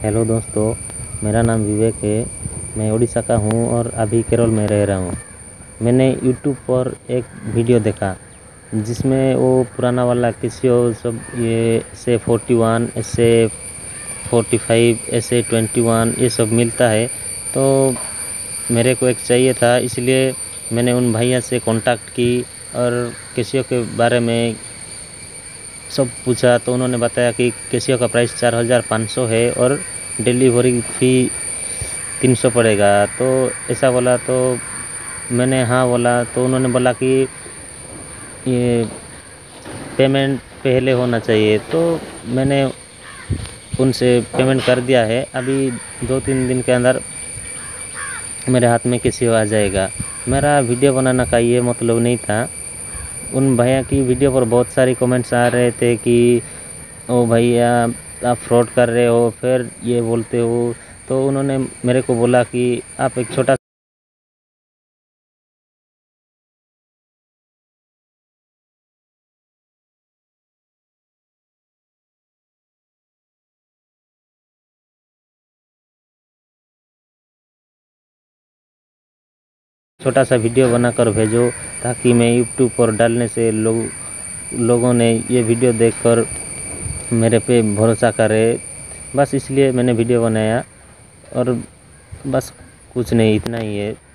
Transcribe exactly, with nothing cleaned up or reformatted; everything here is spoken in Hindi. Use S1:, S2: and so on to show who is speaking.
S1: हेलो दोस्तों, मेरा नाम विवेक है। मैं उड़ीसा का हूँ और अभी केरल में रह रहा हूँ। मैंने यूट्यूब पर एक वीडियो देखा जिसमें वो पुराना वाला कैसियो सब ये S A forty one, S A forty five, S A twenty one ये सब मिलता है। तो मेरे को एक चाहिए था, इसलिए मैंने उन भैया से कांटेक्ट की और कैसियो के बारे में सब पूछा। तो उन्होंने बताया कि कैसियो का प्राइस चार हज़ार पाँच सौ है और डिलीवरी फ़ी तीन सौ पड़ेगा। तो ऐसा बोला तो मैंने हाँ बोला। तो उन्होंने बोला कि ये पेमेंट पहले होना चाहिए। तो मैंने उनसे पेमेंट कर दिया है। अभी दो तीन दिन के अंदर मेरे हाथ में कैसियो आ जाएगा। मेरा वीडियो बनाना का ये मतलब नहीं था। उन भैया की वीडियो पर बहुत सारी कमेंट्स आ रहे थे कि ओ भैया आप फ्रॉड कर रहे हो, फिर ये बोलते हो। तो उन्होंने मेरे को बोला कि आप एक छोटा छोटा सा वीडियो बनाकर भेजो, ताकि मैं यूट्यूब पर डालने से लोग लोगों ने ये वीडियो देखकर मेरे पे भरोसा करे। बस इसलिए मैंने वीडियो बनाया और बस कुछ नहीं, इतना ही है।